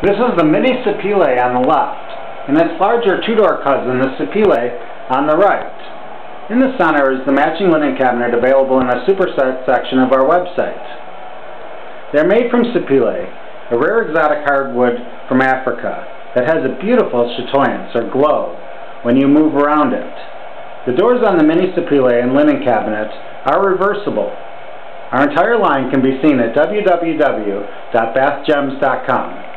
This is the mini Sapele on the left, and its larger two-door cousin, the Sapele, on the right. In the center is the matching linen cabinet available in a superset section of our website. They're made from Sapele, a rare exotic hardwood from Africa that has a beautiful chatoyance or glow when you move around it. The doors on the mini Sapele and linen cabinet are reversible. Our entire line can be seen at www.bathgems.com.